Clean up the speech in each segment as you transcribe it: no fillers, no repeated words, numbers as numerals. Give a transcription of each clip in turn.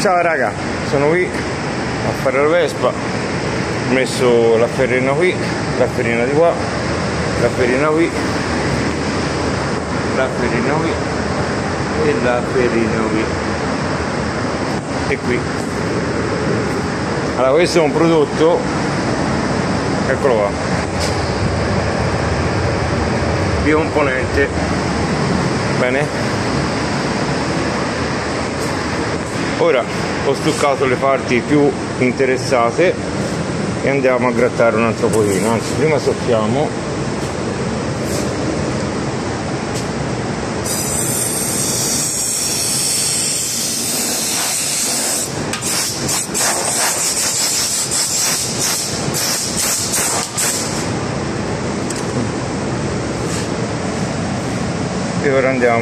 Ciao raga, sono qui a fare la Vespa. Ho messo la ferrina qui, la ferrina di qua, la ferrina qui, la ferrina qui e la ferrina qui e qui. Allora, questo è un prodotto, eccolo qua, bicomponente, bene. Ora ho stuccato le parti più interessate e andiamo a grattare un altro pochino, anzi prima soffiamo. E ora andiamo .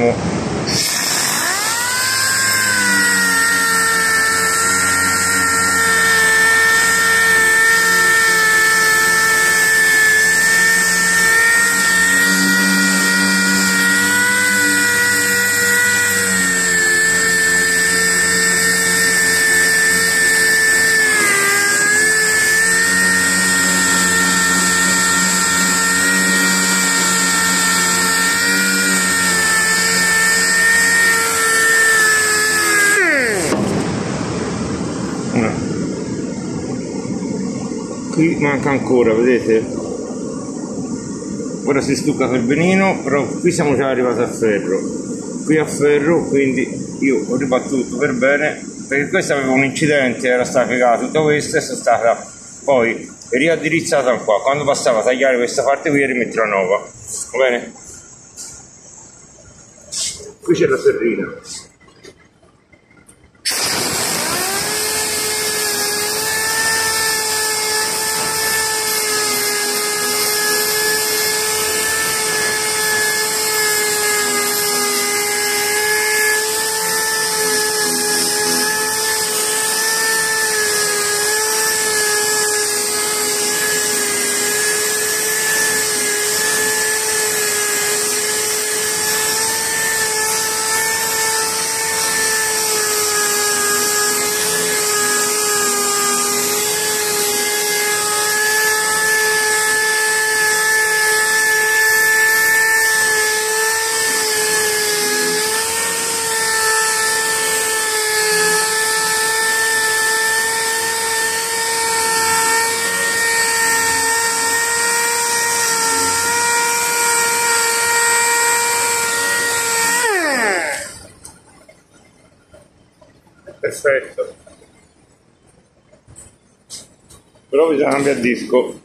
Qui manca ancora, vedete? Ora si stucca per benino, però qui siamo già arrivati a ferro. Qui a ferro, quindi io ho ribattuto per bene, perché questo aveva un incidente, era stata piegata tutta questa e sono stata poi riaddirizzata qua. Quando bastava a tagliare questa parte qui e rimettere la nuova, va bene? Qui c'è la ferrina. Perfetto, però bisogna cambiare disco.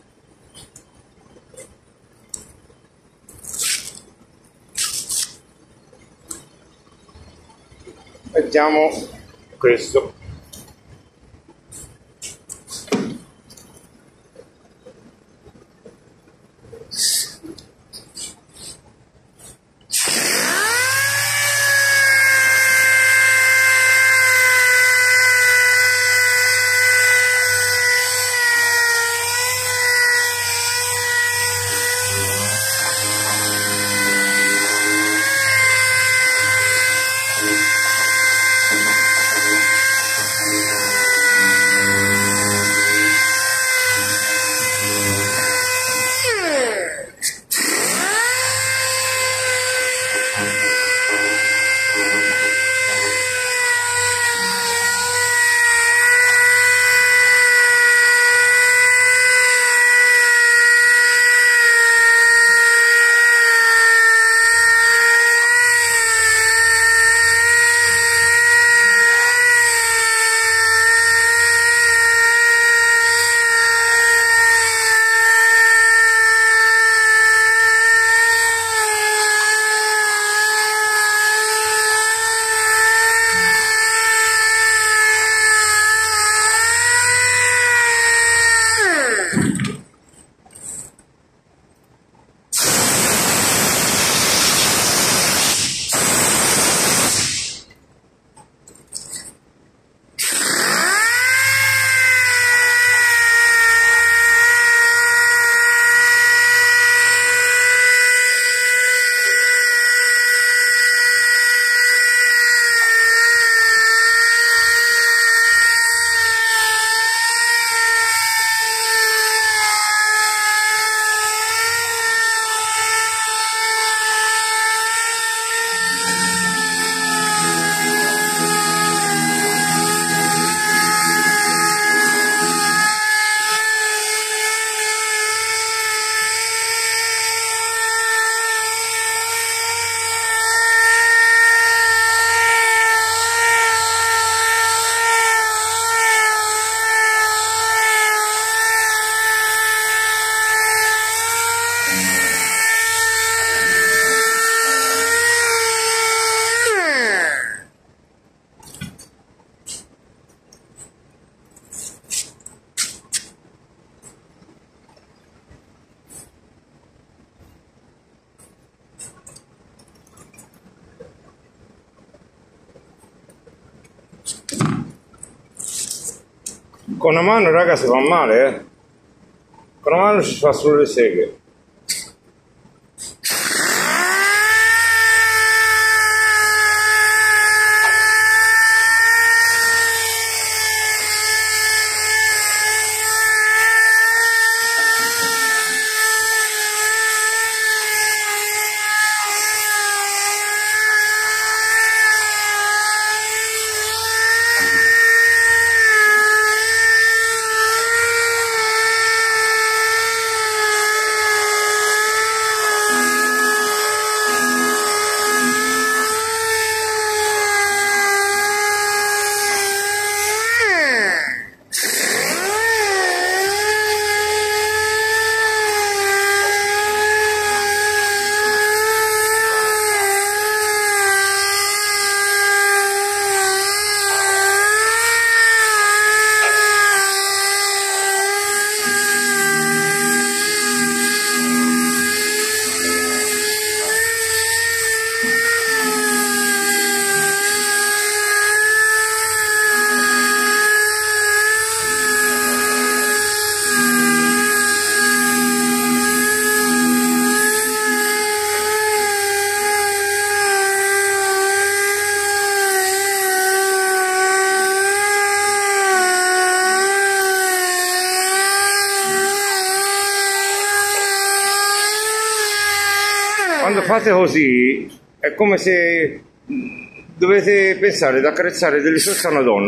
Mettiamo questo. Con una mano, raga, si fa male, eh. Con una mano ci fa solo le seghe. Quando fate così è come se dovete pensare di accarezzare delle sorse a una donna.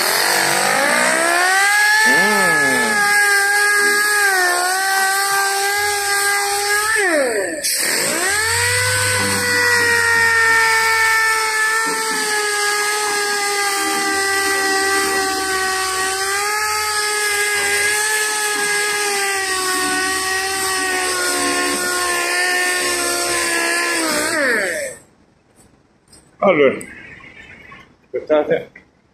Allora, aspettate.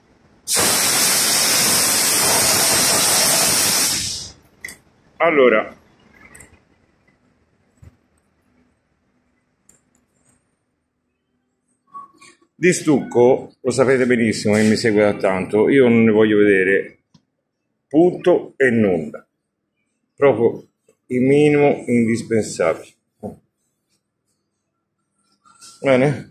Allora, di stucco, lo sapete benissimo che mi segue da tanto, io non ne voglio vedere punto e nulla, proprio il minimo indispensabile. Bene?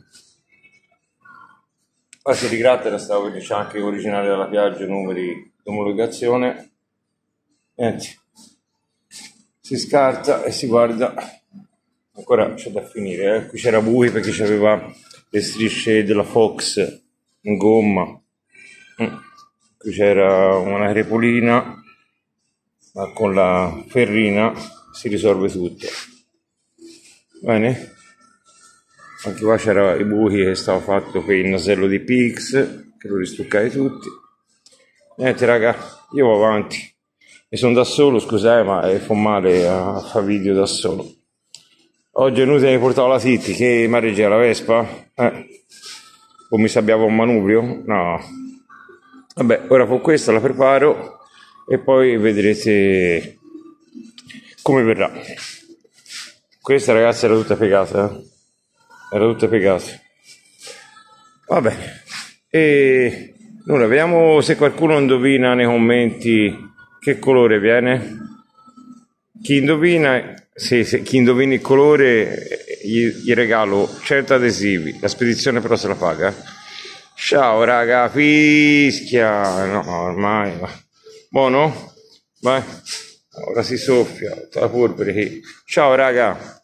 Qua si rigratta, stavo vedendo, c'è anche originale della Piaggio, numeri di omologazione. Niente, si scarta e si guarda. Ancora c'è da finire, eh. Qui c'era Bui perché c'aveva le strisce della Fox in gomma. Qui c'era una crepolina, ma con la ferrina si risolve tutto. Bene? Anche qua c'era i buchi che stava fatto per il nasello di PX, che lo ristuccai tutti. Niente raga, io vado avanti. E sono da solo, scusate, ma fa male a fare video da solo. Oggi è inutile mi portavo la Titti, che mareggia la Vespa? O mi sabbiava un manubrio? No. Vabbè, ora con questa la preparo e poi vedrete come verrà. Questa ragazzi era tutta piegata, era tutta piegata. Va bene. E allora vediamo se qualcuno indovina nei commenti che colore viene. Chi indovina, chi indovina il colore gli regalo 100 adesivi. La spedizione però se la paga. Ciao raga, fischia. No, ormai. Buono? Vai. Ora si soffia. La polvere. Ciao raga.